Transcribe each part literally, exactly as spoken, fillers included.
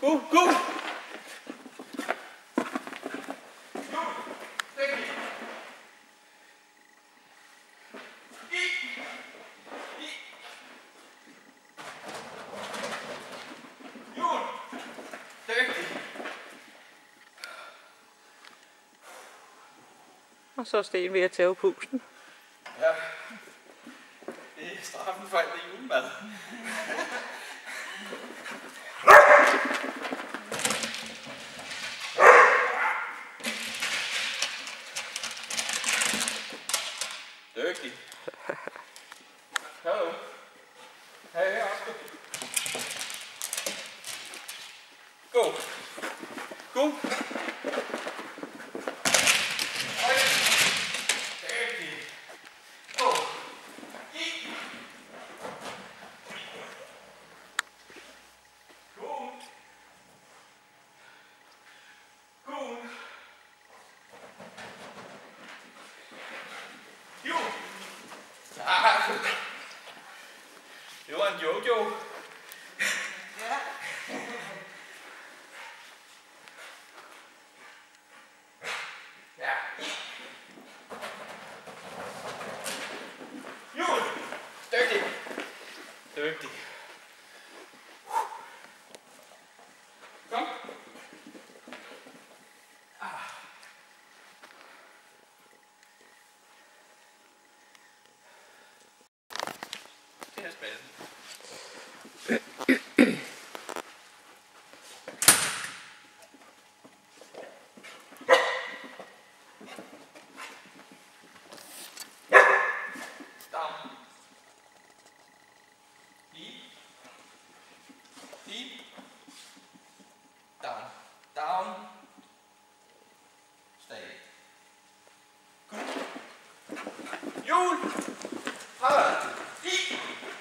Go, go! Og så er Sten ved at tage pusten. Ja, det er straffen for alt det julemad. Dygtig. Hallo. Hey, Oscar. Go. Go. Det var en jojo. Ja. Ja. Jul. Dygtig. Dygtig. Kom. Ah. Det er spændende. Down, down, stay. Jul! Fremad! I!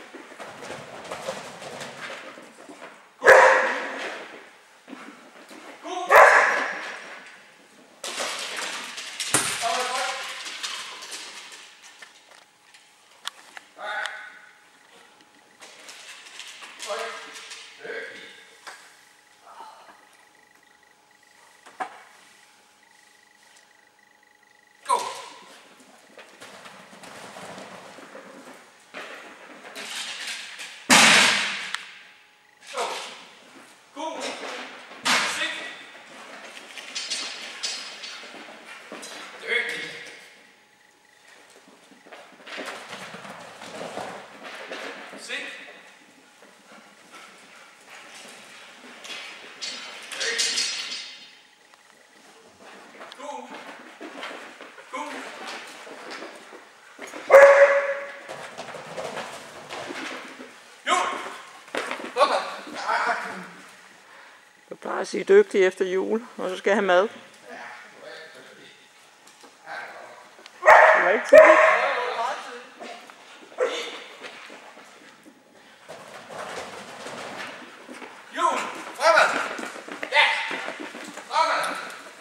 Du plejer at sige dygtig efter jul, og så skal jeg have mad. Det var ikke tidligt. Jul! Fremad! Ja! Fremad!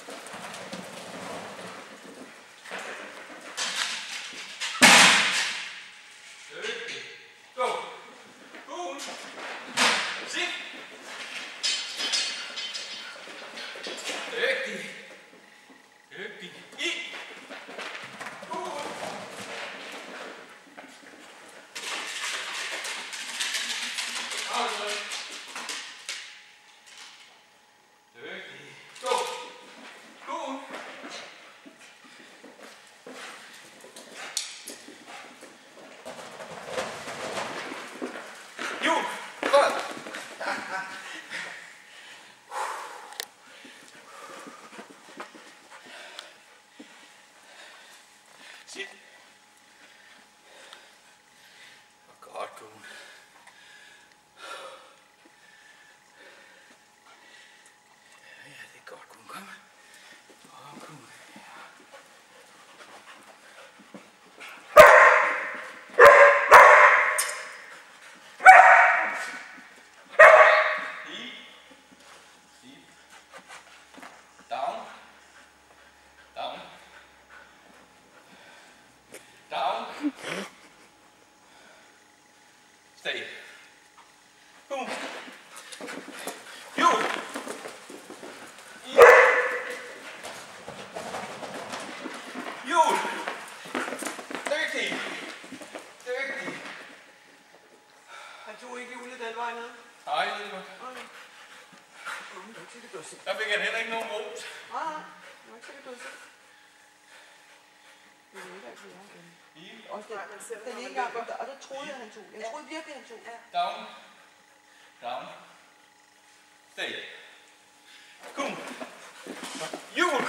Dygtig. Go! Go! Sig! Dygtig. Dygtig. I! Go! sikkert, du har set. Der fik han heller ikke nogen ros. Nej, nej. Det var ikke sikkert, du har set. Det er ikke, at vi er en. Også den, den ene gang, og der, og der troede jeg, han tog. Jeg troede virkelig, han tog. Down. Down. Stay. Kom. Hjul!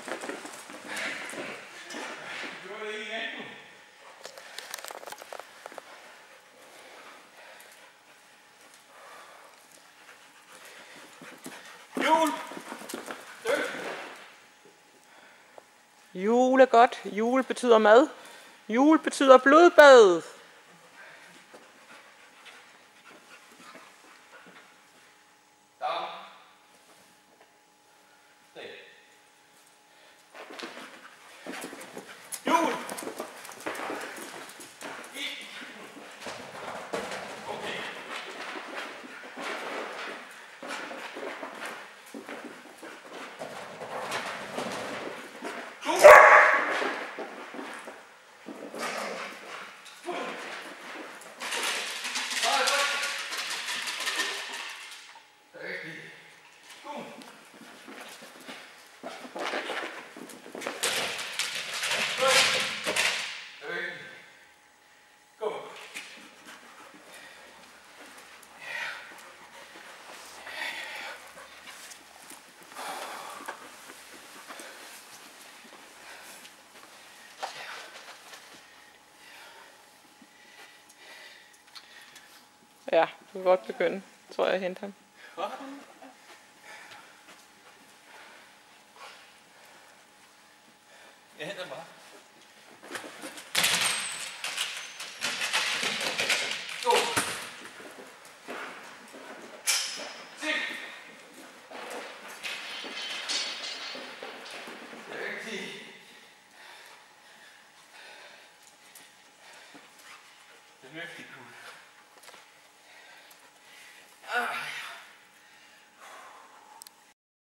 Gjorde det igen, du. Hjul! Dyk! Jul er godt. Jul betyder mad. Jul betyder blodbad. Down. Stay. Hjul! I. Okay. Kom! Ja, du kan godt begynde, tror jeg, at hente ham. Jeg henter bare. Go! Sig! Rigtig. Det er virkelig cool. Ah.